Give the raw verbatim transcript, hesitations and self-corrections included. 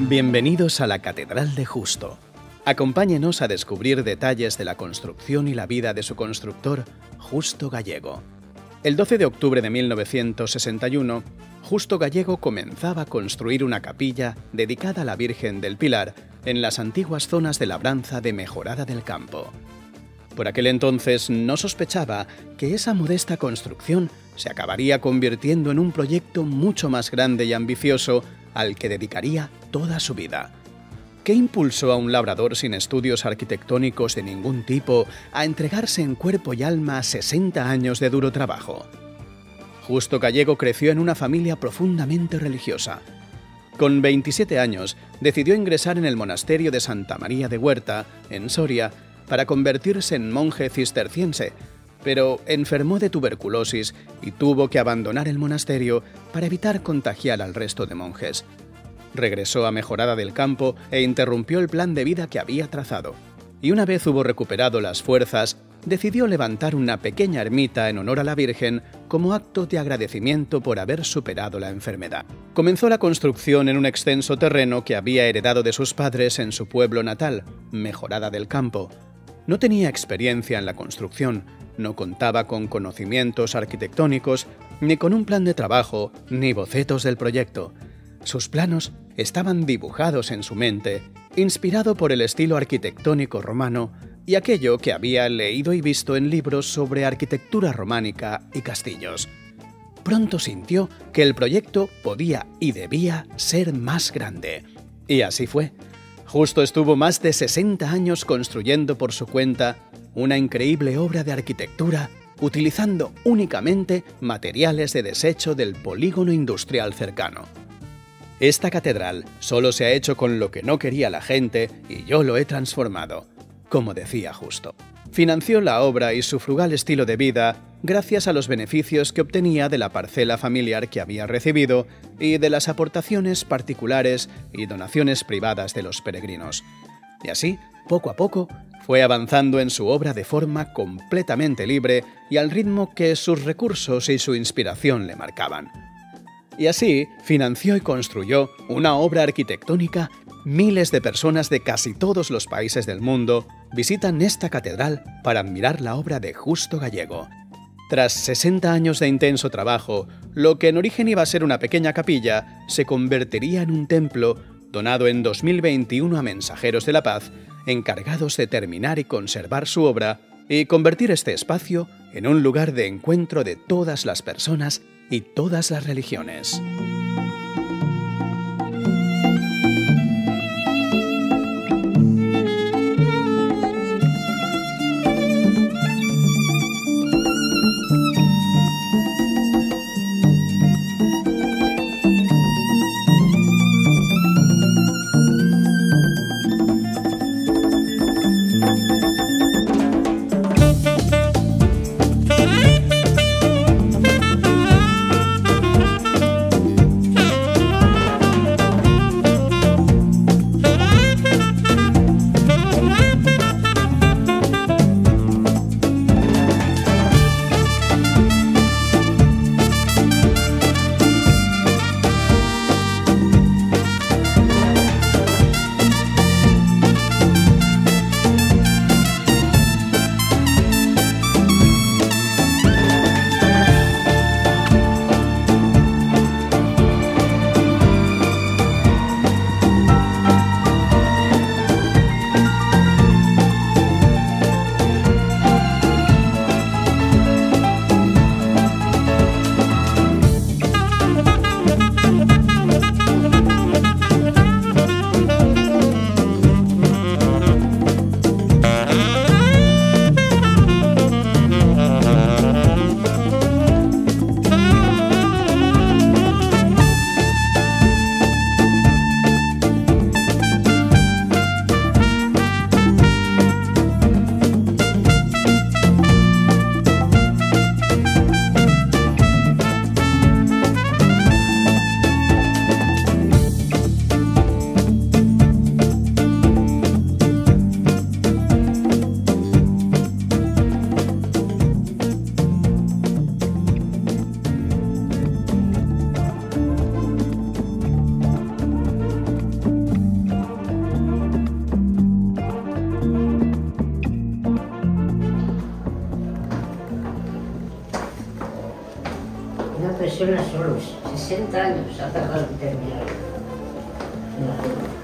Bienvenidos a la Catedral de Justo. Acompáñenos a descubrir detalles de la construcción y la vida de su constructor, Justo Gallego. El doce de octubre de mil novecientos sesenta y uno, Justo Gallego comenzaba a construir una capilla dedicada a la Virgen del Pilar en las antiguas zonas de labranza de Mejorada del Campo. Por aquel entonces no sospechaba que esa modesta construcción se acabaría convirtiendo en un proyecto mucho más grande y ambicioso al que dedicaría toda su vida. ¿Qué impulsó a un labrador sin estudios arquitectónicos de ningún tipo a entregarse en cuerpo y alma a sesenta años de duro trabajo? Justo Gallego creció en una familia profundamente religiosa. Con veintisiete años decidió ingresar en el monasterio de Santa María de Huerta, en Soria, para convertirse en monje cisterciense, pero enfermó de tuberculosis y tuvo que abandonar el monasterio para evitar contagiar al resto de monjes. Regresó a Mejorada del Campo e interrumpió el plan de vida que había trazado. Y una vez hubo recuperado las fuerzas, decidió levantar una pequeña ermita en honor a la Virgen como acto de agradecimiento por haber superado la enfermedad. Comenzó la construcción en un extenso terreno que había heredado de sus padres en su pueblo natal, Mejorada del Campo. No tenía experiencia en la construcción, no contaba con conocimientos arquitectónicos, ni con un plan de trabajo, ni bocetos del proyecto. Sus planos estaban dibujados en su mente, inspirado por el estilo arquitectónico romano y aquello que había leído y visto en libros sobre arquitectura románica y castillos. Pronto sintió que el proyecto podía y debía ser más grande. Y así fue. Justo estuvo más de sesenta años construyendo por su cuenta una increíble obra de arquitectura utilizando únicamente materiales de desecho del polígono industrial cercano. Esta catedral solo se ha hecho con lo que no quería la gente y yo lo he transformado, como decía Justo. Financió la obra y su frugal estilo de vida gracias a los beneficios que obtenía de la parcela familiar que había recibido y de las aportaciones particulares y donaciones privadas de los peregrinos. Y así, poco a poco, fue avanzando en su obra de forma completamente libre y al ritmo que sus recursos y su inspiración le marcaban. Y así financió y construyó una obra arquitectónica. Miles de personas de casi todos los países del mundo visitan esta catedral para admirar la obra de Justo Gallego. Tras sesenta años de intenso trabajo, lo que en origen iba a ser una pequeña capilla se convertiría en un templo donado en dos mil veintiuno a mensajeros de la paz, encargados de terminar y conservar su obra y convertir este espacio en un lugar de encuentro de todas las personas y todas las religiones. suena solo, sesenta años ha tardado en terminar.